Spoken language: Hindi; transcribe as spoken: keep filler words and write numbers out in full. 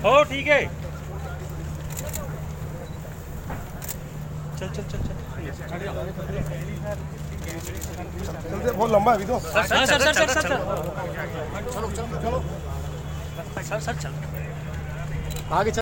हो ठीक है। चल चल चल चल बहुत लंबा है अभी तो। Sir sir sir sir sir चलो चलो चलो सर सर चल आगे चल।